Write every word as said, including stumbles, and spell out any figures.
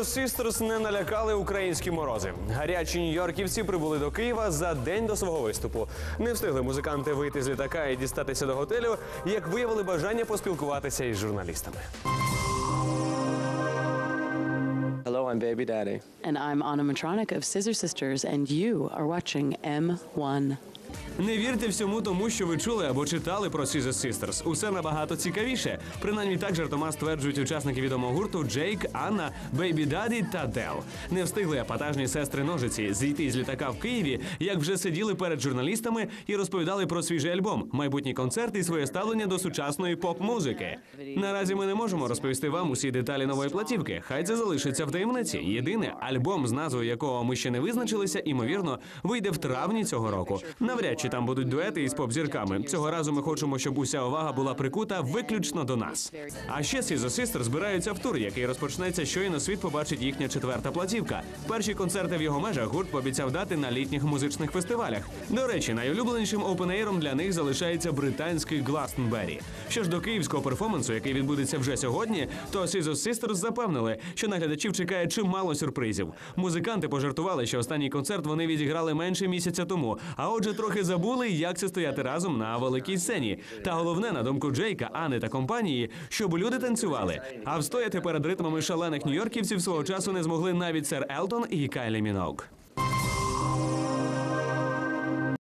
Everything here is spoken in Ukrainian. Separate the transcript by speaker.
Speaker 1: Sisters не налякали українські морози. Гарячі нью-йорківці прибули до Києва за день до свого виступу. Не встигли музиканти вийти з літака і дістатися до готелю, як виявили бажання поспілкуватися із журналістами.
Speaker 2: Hello, I'm Baby Daddy.
Speaker 3: And I'm animatronic of Scissor-Sisters, and you are watching М один.
Speaker 1: Не вірте всьому тому, що ви чули або читали про сcissorsisters. Усе набагато цікавіше. Принаймні так жартома стверджують учасники відомого гурту Джейк, Анна, Бейбі Даді та Дел. Не встигли епатажні сестри-ножиці зійти з літака в Києві, як вже сиділи перед журналістами і розповідали про свіжий альбом, майбутній концерт і своє ставлення до сучасної поп-музики. Наразі ми не можемо розповісти вам усі деталі нової платівки. Хай це залишиться в таємниці. Єдине, альбом, з назвою якого ми ще не визначилися, імовірно, вийде в травні цього року. Навряд чи там будуть дуети із поп-зірками. Цього разу ми хочемо, щоб уся увага була прикута виключно до нас. А ще Scissor-Sisters збираються в тур, який розпочнеться щойно світ побачить їхня четверта платівка. Перші концерти в його межах гурт пообіцяв дати на літніх музичних фестивалях. До речі, найулюбленішим опен-ейром для них залишається британський Гластонбері. Що ж до київського перформансу, який відбудеться вже сьогодні, то Scissor-Sisters запевнили, що на глядачів чекає чимало сюрпризів. Музиканти пожартували, що останній концерт вони відіграли менше місяця тому, а отже трохи забули, як це стояти разом на великій сцені. Та головне, на думку Джейка, Ани та компанії, щоб люди танцювали. А встояти перед ритмами шалених нью-йорківців свого часу не змогли навіть сер Елтон і Кайлі Міноуг.